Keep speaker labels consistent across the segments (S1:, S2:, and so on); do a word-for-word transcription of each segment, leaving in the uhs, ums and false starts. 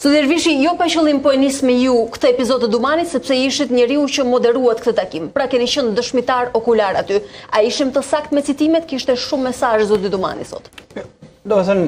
S1: Zoti Dervishi, jo pa qëllim po e nis me ju këtë epizod të Dumanit, sepse ishit njeriu që moderuat këtë takim. Pra keni qenë dëshmitar okular aty. A ishim të sakt me citimet? Kishte shumë mesazhe zoti Dumani sot.
S2: Do të thënë,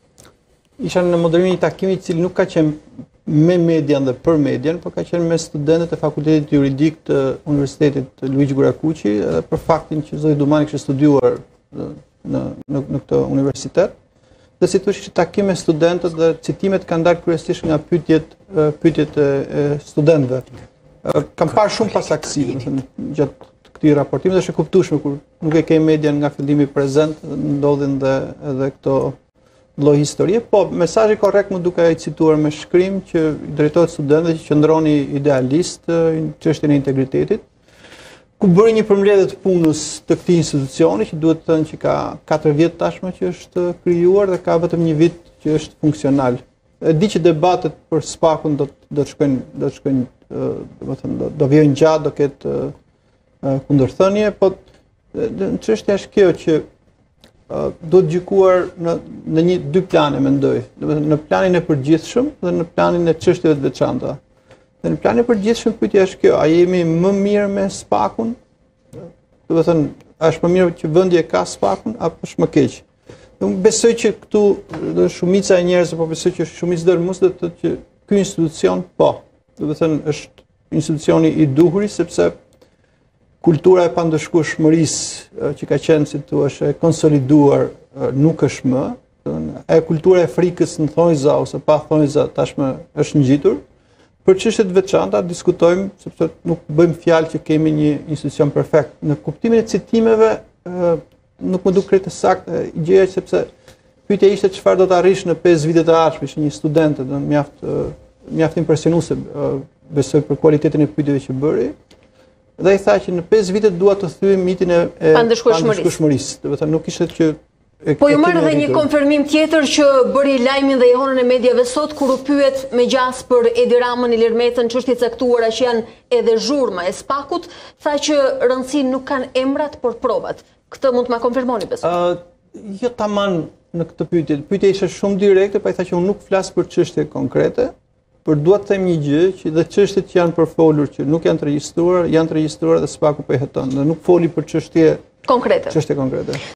S2: isha në moderimin e takimit i cili nuk ka qenë me median dhe për median, por ka qenë me studentët e Fakultetit Juridik të Universitetit Luigi Gurakuqi, edhe për faktin që zoti Dumani kishte studiuar në, në, në këtë universitet. Dhe si thush, takim me studentët dhe citimet kanë dalë kryesisht nga pyetjet pyetjet e studentëve. Kam parë shumë pasaktësi, do të thënë, gjatë këtij raportimi, dhe është e kuptueshme kur nuk e ke median nga fillimi prezent, ndodhin dhe edhe këto lloj historie, po mesazhi korrekt më duke ai cituar me shkrim që drejtohet studentëve që qëndroni idealist në çështjen e integritetit, ku bëri një përmbledhje të punës të këtij institucioni, që duhet të thënë që ka katër vjet tashmë që është krijuar dhe ka vetëm një vit që është funksional. E di që debatet për Spakun do do të shkojnë do të shkojnë, domethënë do, do vijojnë gjatë, do ketë kundërthënie, po çështja është kjo që do të gjykuar në në një dy plane, mendoj. Domethënë në planin e përgjithshëm dhe në planin e çështjeve të veçanta. Dhe në planin e përgjithshëm pyetja është kjo, a jemi më mirë me Spakun? Do të thënë, a është më mirë që vendi e ka Spakun apo është më keq? Unë besoj që këtu do shumica e njerëzve, po besoj që shumica dërmues do të thotë që ky institucion po. Do të thënë është institucioni i duhur, sepse kultura e pandëshkueshmërisë që ka qenë, si thua, e konsoliduar nuk është më. E kultura e frikës në thonjza ose pa thonjza tashmë është ngjitur. Për çështjet veçanta diskutojmë, sepse nuk bëjmë fjalë që kemi një institucion perfekt. Në kuptimin e citimeve nuk më duk krejtë saktë gjëja, sepse pyetja ishte çfarë do të arrish në pesë vitet e ardhshme, ishte një studente, do mjaft mjaft impresionuese, besoj, për cilëtetin e pyetjeve që bëri. Dhe i tha që në pesë vite dua të thyej mitin e pandëshkueshmërisë. Do të thënë nuk ishte që
S1: Po ju marrë dhe një konfirmim tjetër që bëri lajmin dhe johonën e mediave sot, kur u pyet me gjas për Edi Ramën, Ilir Metën, çështje caktuara që janë edhe zhurma e Spakut, tha që rëndësi nuk kanë emrat, por provat. Këtë mund të ma konfirmoni, besoj?
S2: Uh, jo tamam në këtë pyetje. Pyetja ishte shumë direkte, pa i tha që unë nuk flas për çështje konkrete, por dua të them një gjë, që dhe çështjet që janë përfolur që nuk janë të regjistruar, janë të regjistruar dhe Spaku po i heton, dhe nuk foli për çështje
S1: konkrete.
S2: Çështje konkrete.